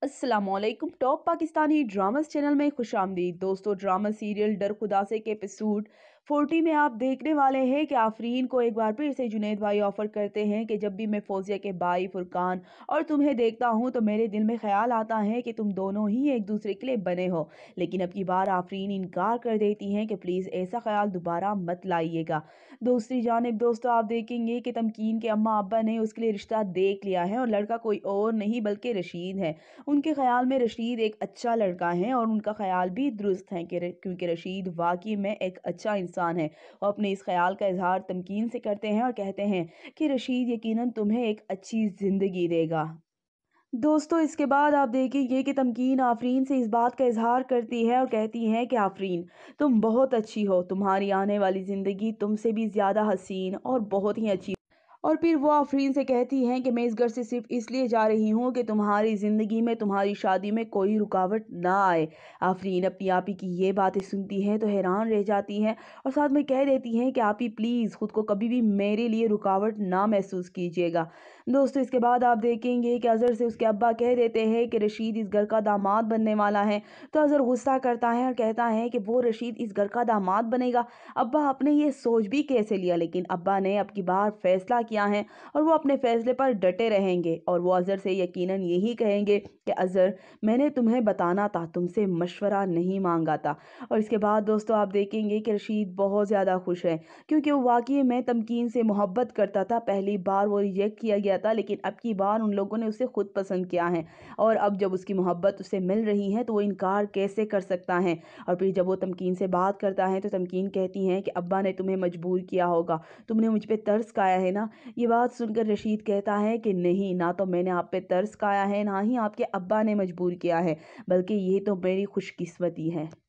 अस्सलामुअलैकुम। Top Pakistani dramas channel में खुश आमदीद। दोस्तों, ड्रामा सीरियल डर खुदा से के एपिसोड 40 में आप देखने वाले हैं कि आफरीन को एक बार फिर से जुनैद भाई ऑफर करते हैं कि जब भी मैं फौजिया के भाई फुरकान और तुम्हें देखता हूं तो मेरे दिल में ख्याल आता है कि तुम दोनों ही एक दूसरे के लिए बने हो। लेकिन अब की बार आफरीन इनकार कर देती हैं कि प्लीज़ ऐसा ख्याल दोबारा मत लाइएगा। दूसरी जानिब दोस्तों, आप देखेंगे कि तमकीन के अम्मा अब्बा ने उसके लिए रिश्ता देख लिया है और लड़का कोई और नहीं बल्कि रशीद है। उनके ख्याल में रशीद एक अच्छा लड़का है और उनका ख्याल भी दुरुस्त है क्योंकि रशीद वाकई में एक अच्छा इंसान है। वो अपने इस ख्याल का इजहार तमकीन से करते हैं और कहते हैं कि रशीद यकीनन तुम्हें एक अच्छी ज़िंदगी देगा। दोस्तों, इसके बाद आप देखेंगे कि तमकीन आफरीन से इस बात का इजहार करती है और कहती हैं कि आफरीन, तुम बहुत अच्छी हो, तुम्हारी आने वाली ज़िंदगी तुमसे भी ज़्यादा हसीन और बहुत ही अच्छी। और फिर वो आफरीन से कहती हैं कि मैं इस घर से सिर्फ इसलिए जा रही हूँ कि तुम्हारी ज़िंदगी में, तुम्हारी शादी में कोई रुकावट ना आए। आफरीन अपनी आप ही की ये बातें सुनती हैं तो हैरान रह जाती हैं और साथ में कह देती हैं कि आप ही प्लीज़ खुद को कभी भी मेरे लिए रुकावट ना महसूस कीजिएगा। दोस्तों, इसके बाद आप देखेंगे कि अज़हर से उसके अब्बा कह देते हैं कि रशीद इस घर का दामाद बनने वाला है। तो अज़हर गुस्सा करता है और कहता है कि वो रशीद इस घर का दामाद बनेगा। अब्बा, आपने ये सोच भी कैसे लिया? लेकिन अब्बा ने अब की बार फैसला किया है और वो अपने फैसले पर डटे रहेंगे और वो अज़हर से यकीनन यही कहेंगे कि अज़हर, मैंने तुम्हें बताना था, तुमसे मशवरा नहीं मांगा था। और इसके बाद दोस्तों, आप देखेंगे कि रशीद बहुत ज़्यादा खुश है क्योंकि वो वाकई में तमकीन से मोहब्बत करता था। पहली बार वो रिजेक्ट किया गया था, लेकिन अब की बार उन लोगों ने उसे खुद पसंद किया है और अब जब उसकी मोहब्बत उसे मिल रही है तो वो इनकार कैसे कर सकता है। और फिर जब वो तमकीन से बात करता है तो तमकीन कहती हैं कि अब्बा ने तुम्हें मजबूर किया होगा, तुमने मुझ पे तरस खाया है ना। ये बात सुनकर रशीद कहता है कि नहीं, ना तो मैंने आप पे तरस खाया है, ना ही आपके अब्बा ने मजबूर किया है, बल्कि ये तो मेरी खुशकिस्मती है।